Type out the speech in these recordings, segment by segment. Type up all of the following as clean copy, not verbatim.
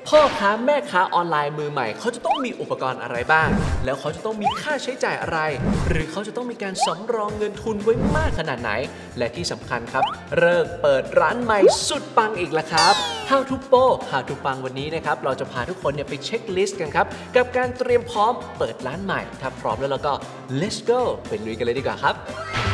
พ่อค้าแม่ค้าออนไลน์มือใหม่เขาจะต้องมีอุปกรณ์อะไรบ้างแล้วเขาจะต้องมีค่าใช้จ่ายอะไรหรือเขาจะต้องมีการสำรองเงินทุนไว้มากขนาดไหนและที่สำคัญครับเริ่มเปิดร้านใหม่สุดปังอีกแล้วครับ How to Pro How to ปังวันนี้นะครับเราจะพาทุกคนไปเช็คลิสต์กันครับกับการเตรียมพร้อมเปิดร้านใหม่ถ้าพร้อมแล้วเราก็ let's go ไปลุยกันเลยดีกว่าครับ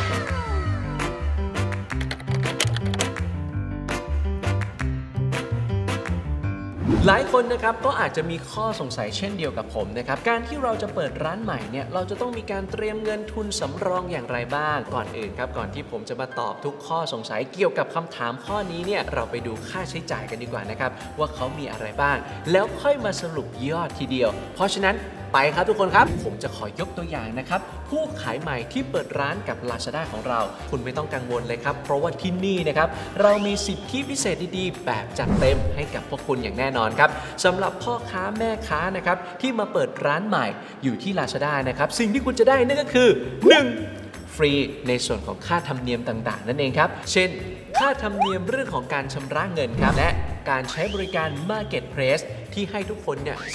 หลายคนนะครับก็อาจจะมีข้อสงสัยเช่นเดียวกับผมนะครับการที่เราจะเปิดร้านใหม่เนี่ยเราจะต้องมีการเตรียมเงินทุนสำรองอย่างไรบ้างก่อนอื่นครับก่อนที่ผมจะมาตอบทุกข้อสงสัยเกี่ยวกับคำถามข้อนี้เนี่ยเราไปดูค่าใช้จ่ายกันดีกว่านะครับว่าเขามีอะไรบ้างแล้วค่อยมาสรุปยอดทีเดียวเพราะฉะนั้นไปครับทุกคนครับผมจะขอยกตัวอย่างนะครับผู้ขายใหม่ที่เปิดร้านกับ Lazada ของเราคุณไม่ต้องกังวลเลยครับเพราะว่าที่นี่นะครับเรามีสิทธิพิเศษดีๆแบบจัดเต็มให้กับพวกคุณอย่างแน่นอนครับสำหรับพ่อค้าแม่ค้านะครับที่มาเปิดร้านใหม่อยู่ที่ Lazada นะครับสิ่งที่คุณจะได้นั่นก็คือ 1. ฟรีในส่วนของค่าธรรมเนียมต่างๆนั่นเองครับเช่นค่าธรรมเนียมเรื่องของการชำระเงินครับและการใช้บริการ Marketplace ที่ให้ทุกคนเนี่ย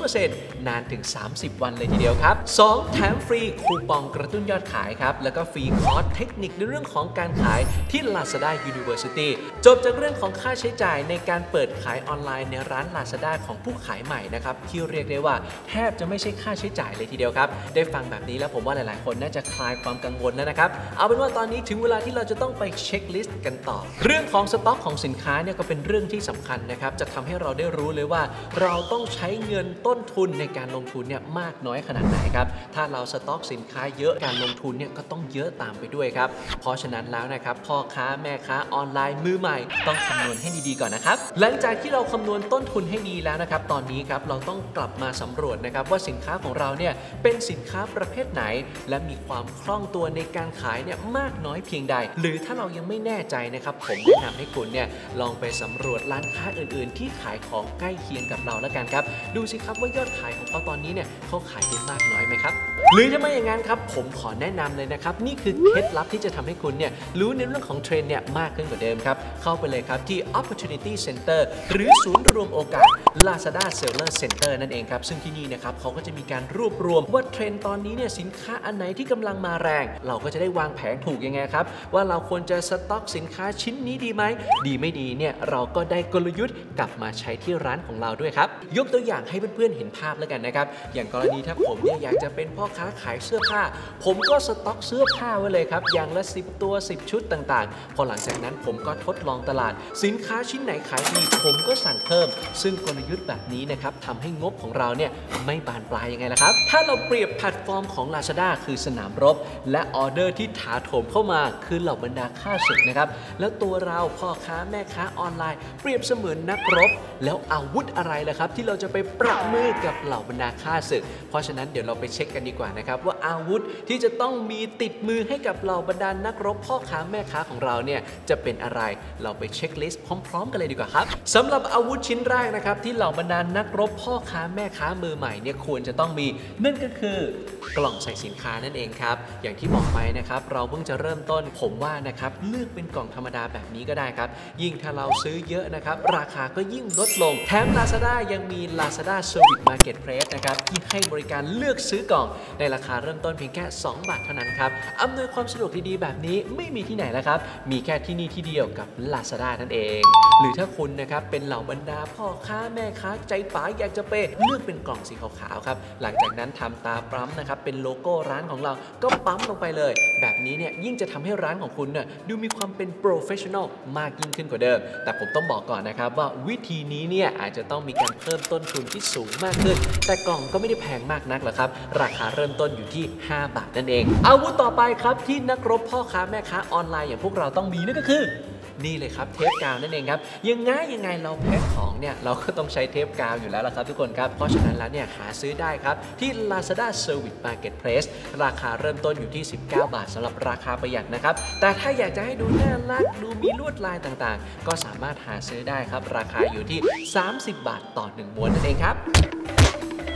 0% นานถึง30 วันเลยทีเดียวครับ 2. แถมฟรีคูปองกระตุ้นยอดขายครับแล้วก็ฟรีคอร์สเทคนิคในเรื่องของการขายที่ Lazada University จบจากเรื่องของค่าใช้จ่ายในการเปิดขายออนไลน์ในร้าน Lazada ของผู้ขายใหม่นะครับที่เรียกได้ว่าแทบจะไม่ใช่ค่าใช้จ่ายเลยทีเดียวครับได้ฟังแบบนี้แล้วผมว่าหลายๆคนน่าจะคลายความกังวลแล้วนะครับเอาเป็นว่าตอนนี้ถึงเวลาที่เราจะต้องไปเช็คลิสต์กันต่อเรื่องของสต็อกของสินค้าเนี่ยก็เป็นเรื่องที่สำคัญนะครับจะทำให้เราได้รู้เลยว่าเราต้องใช้เงินต้นทุนในการลงทุนเนี่ยมากน้อยขนาดไหนครับถ้าเราสต็อกสินค้าเยอะการลงทุนเนี่ยก็ต้องเยอะตามไปด้วยครับเพราะฉะนั้นแล้วนะครับพ่อค้าแม่ค้าออนไลน์มือใหม่ต้องคำนวณให้ดีๆก่อนนะครับหลังจากที่เราคำนวณต้นทุนให้ดีแล้วนะครับตอนนี้ครับเราต้องกลับมาสำรวจนะครับว่าสินค้าของเราเนี่ยเป็นสินค้าประเภทไหนและมีความคล่องตัวในการขายเนี่ยมากน้อยเพียงใดหรือถ้าเรายังไม่แน่ใจนะครับผมแนะนำให้คุณเนี่ยลองไปสำรวจร้านค้าอื่นๆที่ขายของใกล้เคียงกับเราแล้วกันครับดูสิครับว่ายอดขายของเขาตอนนี้เนี่ยเขาขายได้มากน้อยไหมครับหรือถ้าไม่อย่างนั้นครับผมขอแนะนำเลยนะครับนี่คือเคล็ดลับที่จะทำให้คุณเนี่ยรู้ในเรื่องของเทรนด์เนี่ยมากขึ้นกว่าเดิมครับเข้าไปเลยครับที่ Opportunity Center หรือศูนย์รวมโอกาส Lazada Seller Center นั่นเองครับซึ่งที่นี่นะครับเขาก็จะมีการรวบรวมว่าเทรนด์ตอนนี้เนี่ยสินค้าอันไหนที่กำลังมาแรงเราก็จะได้วางแผนถูกยังไงครับว่าเราควรจะสต็อกสินค้าชิ้นนี้ดีไหมดีไม่ดีเนี่ยเราก็ได้กลยุทธ์กลับมาใช้ที่ร้านของเราด้วยครับยกตัวอย่างให้เพื่อนๆเห็นภาพแล้วกันนะครับอย่างกรณีถ้าผมเนี่ยอยากจะเป็นพ่อค้าขายเสื้อผ้าผมก็สต็อกเสื้อผ้าไว้เลยครับอย่างละ10 ตัว10 ชุดต่างๆพอหลังจากนั้นผมก็ทดลองตลาดสินค้าชิ้นไหนขายดีผมก็สั่งเพิ่มซึ่งกลยุทธ์แบบนี้นะครับทำให้งบของเราเนี่ยไม่บานปลายยังไงล่ะครับถ้าเราเปรียบแพลตฟอร์มของ Lazada คือสนามรบและออเดอร์ที่ถาโถมเข้ามาคือเหล่าบรรดาข้าศึกนะครับแล้วตัวเราพ่อค้าแม่ค้าออนไลน์เปรียบเสมือนนักรบแล้วอาวุธอะไรล่ะครับที่เราจะไปปรับมือกับเหล่าบรรดาข้าศึกเพราะฉะนั้นเดี๋ยวเราไปเช็คกันดีกว่านะครับว่าอาวุธที่จะต้องมีติดมือให้กับเหล่าบรรดานักรบพ่อค้าแม่ค้าของเราเนี่ยจะเป็นอะไรเราไปเช็คลิสต์พร้อมๆกันเลยดีกว่าครับสำหรับอาวุธชิ้นแรกนะครับที่เหล่าบรรดานักรบพ่อค้าแม่ค้ามือใหม่เนี่ยควรจะต้องมีนั่นก็คือกล่องใส่สินค้านั่นเองครับอย่างที่บอกไปนะครับเราเพิ่งจะเริ่มต้นผมว่านะครับเลือกเป็นกล่องธรรมดาแบบนี้ก็ได้ครับยิ่งถ้าเราซื้อเยอะนะครับราคาก็ยิ่งลดลงแถม Lazada ยังมี Lazada Service Marketplace นะครับที่ให้บริการเลือกซื้อกล่องในราคาเริ่มต้นเพียงแค่2 บาทเท่านั้นครับอำนวยความสะดวกดีๆแบบนี้ไม่มีที่ไหนแล้วครับมีแค่ที่นี่ที่เดียวกับ Lazada นั่นเองหรือถ้าคุณนะครับเป็นเหล่าบรรดาพ่อค้าแม่ค้าใจป๋าอยากจะเปย์เลือกเป็นกล่องสีขาวๆครับหลังจากนั้นทำตาปั๊มนะครับเป็นโลโก้ร้านของเราก็ปั๊มลงไปเลยแบบนี้เนี่ยยิ่งจะทำให้ร้านของคุณเนี่ยดูมีความเป็นโปรเฟชชั่นอลมากยิ่งขึ้นกว่าเดิมแต่ผมต้องบอกก่อนนะครับว่าวิธีนี้เนี่ยอาจจะต้องมีการเพิ่มต้นทุนที่สูงมากขึ้นแต่กล่องก็ไม่ได้แพงมากนักหรอกครับราคาเริ่มต้นอยู่ที่5 บาทนั่นเองอาวุธต่อไปครับที่นักรบพ่อค้าแม่ค้าออนไลน์อย่างพวกเราต้องมีนั่นก็คือนี่เลยครับเทปกาวนั่นเองครับยังไงเราแพ็คของเนี่ยเราก็ต้องใช้เทปกาวอยู่แล้วล่ะครับทุกคนครับเพราะฉะนั้นแล้วเนี่ยหาซื้อได้ครับที่ Lazada Service Marketplace ราคาเริ่มต้นอยู่ที่19 บาทสำหรับราคาประหยัดนะครับแต่ถ้าอยากจะให้ดูน่ารักดูมีลวดลายต่างๆก็สามารถหาซื้อได้ครับราคาอยู่ที่30 บาทต่อ1 ม้วนนั่นเองครับ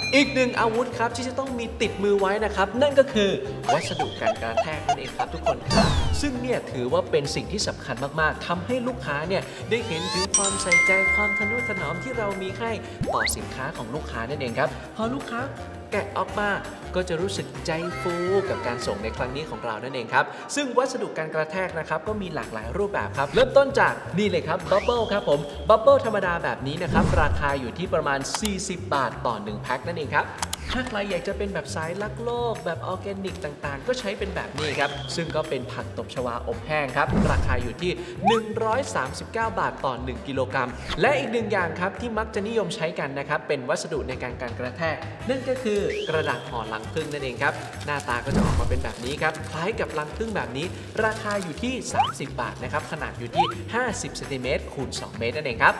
อีกหนึ่งอาวุธครับที่จะต้องมีติดมือไว้นะครับนั่นก็คือวัสดุการกระแทกนั่นเองครับทุกคนครับซึ่งเนี่ยถือว่าเป็นสิ่งที่สำคัญมากๆทำให้ลูกค้าเนี่ยได้เห็นถึงความใส่ใจความทนุถนอมที่เรามีให้ต่อสินค้าของลูกค้านั่นเองครับพอลูกค้าแกะออกมาก็จะรู้สึกใจฟูกับการส่งในครั้งนี้ของเรานั่นเองครับซึ่งวัสดุการกระแทกนะครับก็มีหลากหลายรูปแบบครับเริ่มต้นจากนี่เลยครับบับเบิลครับผมบับเบิลธรรมดาแบบนี้นะครับราคาอยู่ที่ประมาณ40 บาทต่อ1แพ็คนั่นเองครับถ้าใครอยากจะเป็นแบบสายรักโลกแบบออร์แกนิกต่างๆก็ใช้เป็นแบบนี้ครับซึ่งก็เป็นผักตบชวาอบแห้งครับราคาอยู่ที่139 บาทต่อ1กิโลกรัมและอีกหนึ่งอย่างครับที่มักจะนิยมใช้กันนะครับเป็นวัสดุในการกระแทกนั่นก็คือกระดาษห่อรังผึ้งนั่นเองครับหน้าตาก็จะออกมาเป็นแบบนี้ครับคล้ายกับรังผึ้งแบบนี้ราคาอยู่ที่30 บาทนะครับขนาดอยู่ที่50 เซนติเมตรคูณ 2 เมตรนั่นเองครับ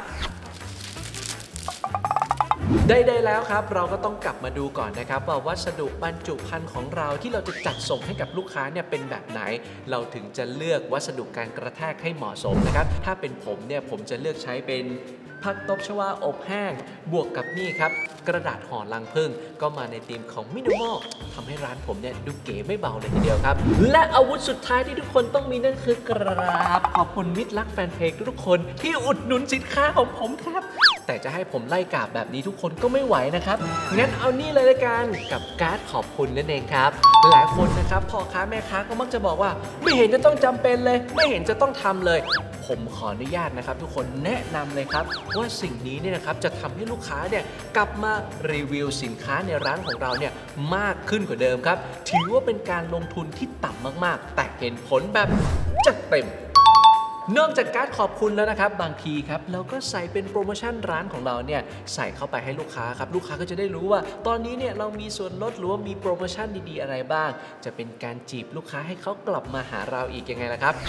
ได้แล้วครับเราก็ต้องกลับมาดูก่อนนะครับว่าวัสดุบรรจุภัณฑ์ของเราที่เราจะจัดส่งให้กับลูกค้าเนี่ยเป็นแบบไหนเราถึงจะเลือกวัสดุการกระแทกให้เหมาะสมนะครับถ้าเป็นผมเนี่ยผมจะเลือกใช้เป็นผักตบชวาอบแห้งบวกกับนี่ครับกระดาษห่อรังผึ้งก็มาในธีมของมินิมอลทำให้ร้านผมเนี่ยดูเก๋ไม่เบาเลยทีเดียวครับและอาวุธสุดท้ายที่ทุกคนต้องมีนั่นคือกราบขอบคุณมิตรรักแฟนเพลงทุกคนที่อุดหนุนสินค้าของผมครับแต่จะให้ผมไล่กราบแบบนี้ทุกคนก็ไม่ไหวนะครับงั้นเอานี่เลยละกันกับการ์ดขอบคุณนั่นเองครับหลายคนนะครับพ่อค้าแม่ค้าก็มักจะบอกว่าไม่เห็นจะต้องจำเป็นเลยไม่เห็นจะต้องทำเลยผมขออนุญาตนะครับทุกคนแนะนำเลยครับว่าสิ่งนี้เนี่ยนะครับจะทำให้ลูกค้าเนี่ยกลับมารีวิวสินค้าในร้านของเราเนี่ยมากขึ้นกว่าเดิมครับถือว่าเป็นการลงทุนที่ต่ำมากๆแต่เห็นผลแบบจัดเต็มนอกจากการ์ดขอบคุณแล้วนะครับบางทีครับเราก็ใส่เป็นโปรโมชั่นร้านของเราเนี่ยใส่เข้าไปให้ลูกค้าครับลูกค้าก็จะได้รู้ว่าตอนนี้เนี่ยเรามีส่วนลดหรือว่ามีโปรโมชั่นดีๆอะไรบ้างจะเป็นการจีบลูกค้าให้เขากลับมาหาเราอีกยังไงล่ะครับ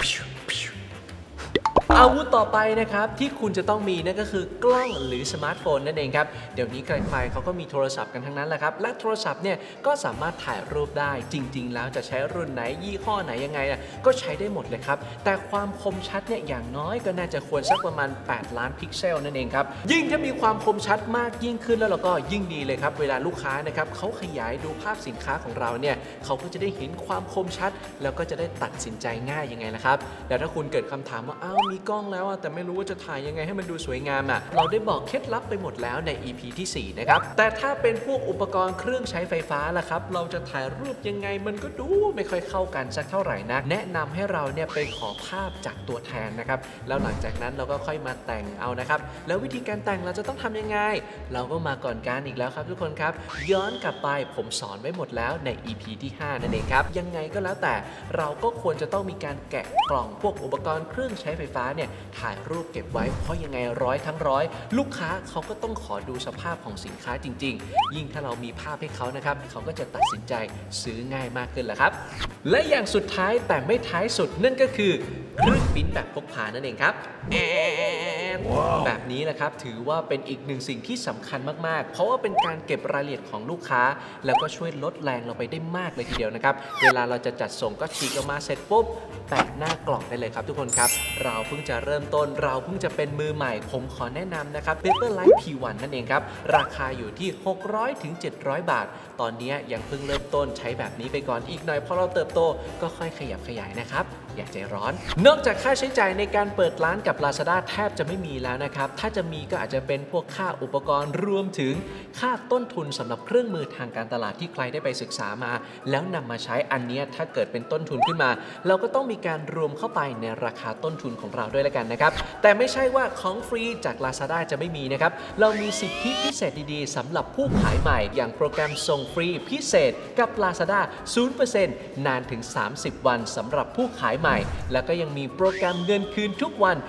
อาวุธต่อไปนะครับที่คุณจะต้องมีนั่นก็คือกล้องหรือสมาร์ทโฟนนั่นเองครับเดี๋ยวนี้ใครๆเขาก็มีโทรศัพท์กันทั้งนั้นแหละครับและโทรศัพท์เนี่ยก็สามารถถ่ายรูปได้จริงๆแล้วจะใช้รุ่นไหนยี่ห้อไหนยังไงก็ใช้ได้หมดเลยครับแต่ความคมชัดเนี่ยอย่างน้อยก็น่าจะควรสักประมาณ8 ล้านพิกเซลนั่นเองครับยิ่งถ้ามีความคมชัดมากยิ่งขึ้นแล้วเราก็ยิ่งดีเลยครับเวลาลูกค้านะครับเขาขยายดูภาพสินค้าของเราเนี่ยเขาก็จะได้เห็นความคมชัดแล้วก็จะได้ตัดสินใจง่ายยังไงล่ะครับแล้วถ้าคุณเกิดคำถามว่าอ้าวมีกล้องแล้วแต่ไม่รู้ว่าจะถ่ายยังไงให้มันดูสวยงามเราได้บอกเคล็ดลับไปหมดแล้วใน EP ที่4นะครับแต่ถ้าเป็นพวกอุปกรณ์เครื่องใช้ไฟฟ้าล่ะครับเราจะถ่ายรูปยังไงมันก็ดูไม่ค่อยเข้ากันสักเท่าไหร่นะแนะนำให้เราเนี่ยไปขอภาพจากตัวแทนนะครับแล้วหลังจากนั้นเราก็ค่อยมาแต่งเอานะครับแล้ววิธีการแต่งเราจะต้องทำยังไงเราก็มาก่อนการอีกแล้วครับทุกคนครับย้อนกลับไปผมสอนไว้หมดแล้วใน EP ที่5นั่นเองครับยังไงก็แล้วแต่เราก็ควรจะต้องมีการแกะกล่องพวกอุปกรณ์เครื่องใช้ไฟฟ้าเนี่ยถ่ายรูปเก็บไว้เพราะยังไง100 ทั้ง 100ลูกค้าเขาก็ต้องขอดูสภาพของสินค้าจริงๆยิ่งถ้าเรามีภาพให้เขานะครับเขาก็จะตัดสินใจซื้อง่ายมากขึ้นแหละครับและอย่างสุดท้ายแต่ไม่ท้ายสุดนั่นก็คือเครื่องปริ้นแบบพกพานั่นเองครับแบบนี้แหละครับถือว่าเป็นอีกหนึ่งสิ่งที่สำคัญมากๆเพราะว่าเป็นการเก็บรายละเอียดของลูกค้าแล้วก็ช่วยลดแรงเราไปได้มากเลยทีเดียวนะครับเวลาเราจะจัดส่งก็ฉีกออกมาเสร็จปุ๊บแปะหน้ากล่องได้เลยครับทุกคนครับเราเพิ่งจะเริ่มต้นเราเพิ่งจะเป็นมือใหม่ผมขอแนะนำนะครับ Paperlike P1 นั่นเองครับราคาอยู่ที่600 ถึง 700 บาทตอนนี้ยังเพิ่งเริ่มต้นใช้แบบนี้ไปก่อนอีกหน่อยพอเราเติบโตก็ค่อยขยับขยายนะครับอย่าใจร้อนนอกจากค่าใช้จ่ายในการเปิดร้านกับ Lazada แทบจะไม่มีแล้วนะครับถ้าจะมีก็อาจจะเป็นพวกค่าอุปกรณ์รวมถึงค่าต้นทุนสำหรับเครื่องมือทางการตลาดที่ใครได้ไปศึกษามาแล้วนำมาใช้อันนี้ถ้าเกิดเป็นต้นทุนขึ้นมาเราก็ต้องมีการรวมเข้าไปในราคาต้นทุนของเราด้วยแล้วกันนะครับแต่ไม่ใช่ว่าของฟรีจาก Lazada จะไม่มีนะครับเรามีสิทธิพิเศษดีๆสำหรับผู้ขายใหม่อย่างโปรแกรมส่งฟรีพิเศษกับ Lazada 0% นานถึง30 วันสำหรับผู้ขายใหม่แล้วก็ยังมีโปรแกรมเงินคืนทุกวัน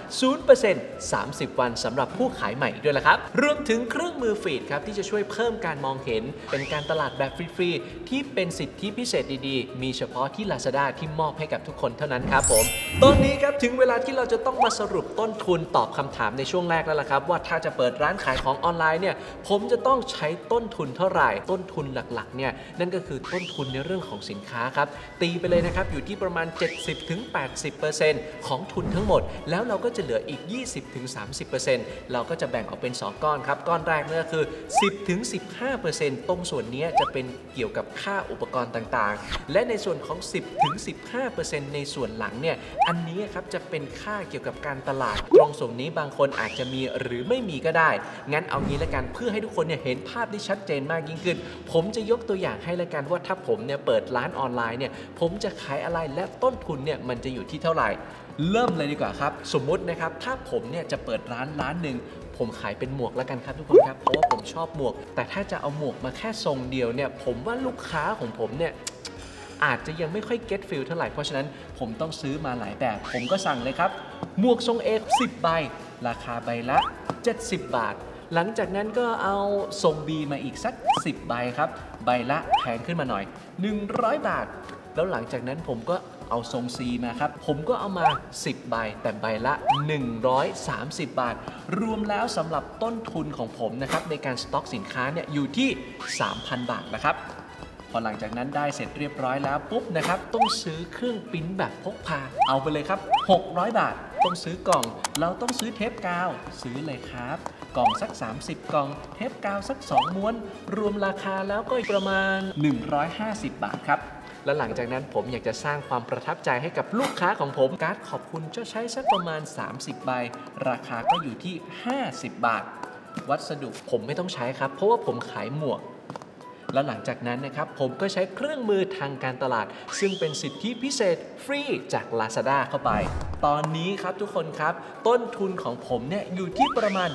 0% 30 วันสำหรับผู้ขายใหม่ด้วยละครับรวมถึงเครื่องมือฟีดครับที่จะช่วยเพิ่มการมองเห็นเป็นการตลาดแบบฟรีๆที่เป็นสิทธิพิเศษดีๆมีเฉพาะที่ Lazada ที่มอบให้กับทุกคนเท่านั้นครับผมตอนนี้ครับถึงเวลาที่เราจะต้องมาสรุปต้นทุนตอบคำถามในช่วงแรกแล้วล่ะครับว่าถ้าจะเปิดร้านขายของออนไลน์เนี่ยผมจะต้องใช้ต้นทุนเท่าไหร่ต้นทุนหลักๆเนี่ยนั่นก็คือต้นทุนในเรื่องของสินค้าครับตีไปเลยนะครับอยู่ที่ประมาณ 70-80% ของทุนทั้งหมดแล้วเราก็จะเหลืออีก 20-30% เราก็จะแบ่งออกเป็น2ก้อนครับก้อนแรกนั่นก็คือ 10-15% ตรงส่วนนี้จะเป็นเกี่ยวกับค่าอุปกรณ์ต่างๆและในส่วนของ 10-15% ในส่วนหลังเนี่ยอันนี้ครับจะเป็นค่าเกี่ยวกับการตลาดตรงส่วนนี้บางคนอาจจะมีหรือไม่มีก็ได้งั้นเอางี้ละกันเพื่อให้ทุกคนเนี่ยเห็นภาพได้ชัดเจนมากยิ่งขึ้นผมจะยกตัวอย่างให้ละกันว่าถ้าผมเนี่ยเปิดร้านออนไลน์เนี่ยผมจะขายอะไรและต้นทุนเนี่ยมันจะอยู่ที่เท่าไหร่เริ่มเลยดีกว่าครับสมมุตินะครับถ้าผมเนี่ยจะเปิดร้านหนึ่งผมขายเป็นหมวกแล้วกันครับทุกคนครับเพราะว่าผมชอบหมวกแต่ถ้าจะเอาหมวกมาแค่ทรงเดียวเนี่ยผมว่าลูกค้าของผมเนี่ยอาจจะยังไม่ค่อยเก็ตฟิลเท่าไหร่เพราะฉะนั้นผมต้องซื้อมาหลายแบบผมก็สั่งเลยครับหมวกทรง A 10 ใบราคาใบละ70 บาทหลังจากนั้นก็เอาทรง B มาอีกสัก10 ใบครับใบละแพงขึ้นมาหน่อย100 บาทแล้วหลังจากนั้นผมก็เอาทรง C มาครับผมก็เอามา10 ใบแต่ใบละ130 บาทรวมแล้วสำหรับต้นทุนของผมนะครับในการสต็อกสินค้าเนี่ยอยู่ที่ 3,000 บาทนะครับพอหลังจากนั้นได้เสร็จเรียบร้อยแล้วปุ๊บนะครับต้องซื้อเครื่องปริ้นแบบพกพาเอาไปเลยครับ600 บาทต้องซื้อกล่องเราต้องซื้อเทปกาวซื้อเลยครับกล่องสัก30 กล่องเทปกาวสัก2 ม้วนรวมราคาแล้วก็ประมาณ150 บาทครับและหลังจากนั้นผมอยากจะสร้างความประทับใจให้กับลูกค้าของผมการ์ดขอบคุณจะใช้สักประมาณ30 ใบราคาก็อยู่ที่50 บาทวัสดุผมไม่ต้องใช้ครับเพราะว่าผมขายหมวกแล้วหลังจากนั้นนะครับผมก็ใช้เครื่องมือทางการตลาดซึ่งเป็นสิทธิพิเศษฟรีจาก Lazada เข้าไปตอนนี้ครับทุกคนครับต้นทุนของผมเนี่ยอยู่ที่ประมาณ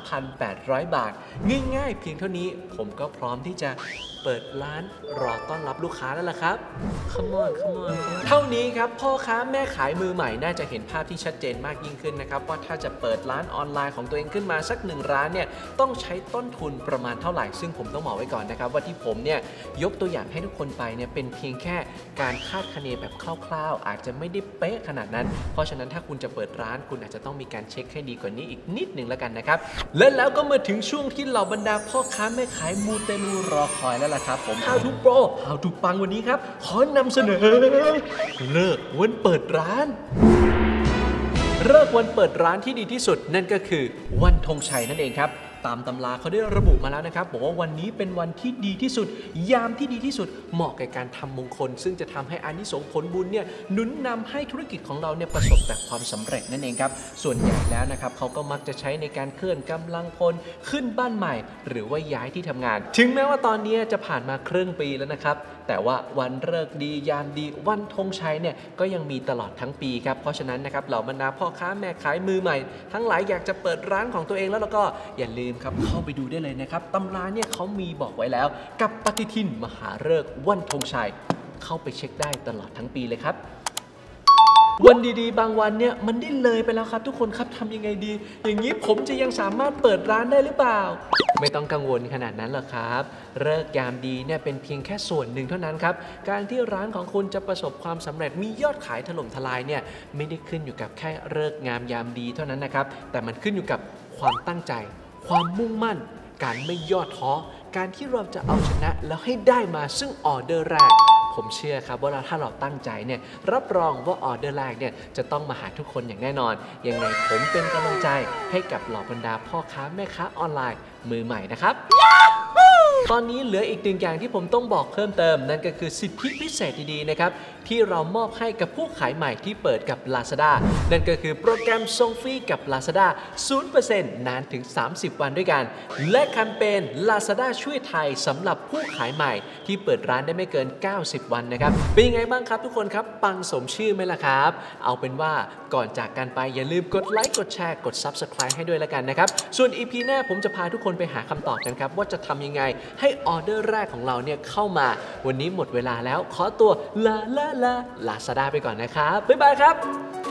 3,800 บาทง่ายๆเพียงเท่านี้ผมก็พร้อมที่จะเปิดร้านรอต้อนรับลูกค้าแล้วล่ะครับ Come on เท่านี้ครับพ่อค้าแม่ขายมือใหม่น่าจะเห็นภาพที่ชัดเจนมากยิ่งขึ้นนะครับว่าถ้าจะเปิดร้านออนไลน์ของตัวเองขึ้นมาสัก1 ร้านเนี่ยต้องใช้ต้นทุนประมาณเท่าไหร่ซึ่งผมต้องบอกไว้ก่อนนะครับว่าที่ผมเนี่ยยกตัวอย่างให้ทุกคนไปเนี่ยเป็นเพียงแค่การคาดคะเนแบบคร่าวๆอาจจะไม่ได้เป๊ะขนาดนั้นเพราะฉะนั้นถ้าคุณจะเปิดร้านคุณอาจจะต้องมีการเช็คให้ดีกว่านี้อีกนิดนึงแล้วกันนะครับและแล้วก็มาถึงช่วงที่เหล่าบรรดาพ่อค้าแม่ขายมูเตลูรอคอยแล้วล่ะครับผม How to Pro How to ปังวันนี้ครับขอนำเสนอเลิกวันเปิดร้านเลิกวันเปิดร้านที่ดีที่สุดนั่นก็คือวันธงชัยนั่นเองครับตามตำราเขาได้ระบุมาแล้วนะครับบอกว่าวันนี้เป็นวันที่ดีที่สุดยามที่ดีที่สุดเหมาะแก่การทำมงคลซึ่งจะทำให้อานิสงส์ผลบุญเนี่ยหนุนนำให้ธุรกิจของเราเนี่ยประสบแต่ความสำเร็จนั่นเองครับส่วนใหญ่แล้วนะครับเขาก็มักจะใช้ในการเคลื่อนกำลังพลขึ้นบ้านใหม่หรือว่าย้ายที่ทำงานถึงแม้ว่าตอนนี้จะผ่านมาครึ่งปีแล้วนะครับแต่ว่าวันฤกษ์ดียามดีวันธงชัยเนี่ยก็ยังมีตลอดทั้งปีครับเพราะฉะนั้นนะครับเหล่าบรรดาพ่อค้าแม่ขายมือใหม่ทั้งหลายอยากจะเปิดร้านของตัวเองแล้วก็อย่าลืมครับเข้าไปดูได้เลยนะครับตำราเนี่ยเขามีบอกไว้แล้วกับปฏิทินมหาฤกษ์วันธงชัยเข้าไปเช็คได้ตลอดทั้งปีเลยครับวันดีๆบางวันเนี่ยมันได้เลยไปแล้วครับทุกคนครับทำยังไงดีอย่างนี้ผมจะยังสามารถเปิดร้านได้หรือเปล่าไม่ต้องกังวลขนาดนั้นหรอกครับฤกษ์ยามดีเนี่ยเป็นเพียงแค่ส่วนหนึ่งเท่านั้นครับการที่ร้านของคุณจะประสบความสำเร็จมียอดขายถล่มทลายเนี่ยไม่ได้ขึ้นอยู่กับแค่ฤกษ์งามยามดีเท่านั้นนะครับแต่มันขึ้นอยู่กับความตั้งใจความมุ่งมั่นการไม่ย่อท้อการที่เราจะเอาชนะแล้วให้ได้มาซึ่งออเดอร์แรกผมเชื่อครับว่าถ้าเราตั้งใจเนี่ยรับรองว่าออเดอร์แรกเนี่ยจะต้องมาหาทุกคนอย่างแน่นอนยังไงผมเป็นกำลังใจให้กับเหล่าบรรดาพ่อค้าแม่ค้าออนไลน์มือใหม่นะครับตอนนี้เหลืออีกหนึ่งอย่างที่ผมต้องบอกเพิ่มเติมนั่นก็คือสิทธิพิเศษดีๆนะครับที่เรามอบให้กับผู้ขายใหม่ที่เปิดกับ Lazada นั่นก็คือโปรแกรมส่งฟรีกับ Lazada 0% นานถึง30 วันด้วยกันและแคมเปญ Lazada ช่วยไทยสำหรับผู้ขายใหม่ที่เปิดร้านได้ไม่เกิน90 วันนะครับเป็นยังไงบ้างครับทุกคนครับปังสมชื่อไหมล่ะครับเอาเป็นว่าก่อนจากกันไปอย่าลืมกดไลค์กดแชร์กด Subscribe ให้ด้วยแล้วกันนะครับส่วน EP หน้าผมจะพาทุกคนไปหาคำตอบกันครับว่าจะทำยังไงให้ออเดอร์แรกของเราเนี่ยเข้ามาวันนี้หมดเวลาแล้วขอตัวลาLazada ไปก่อนนะครับบ๊ายบายครับ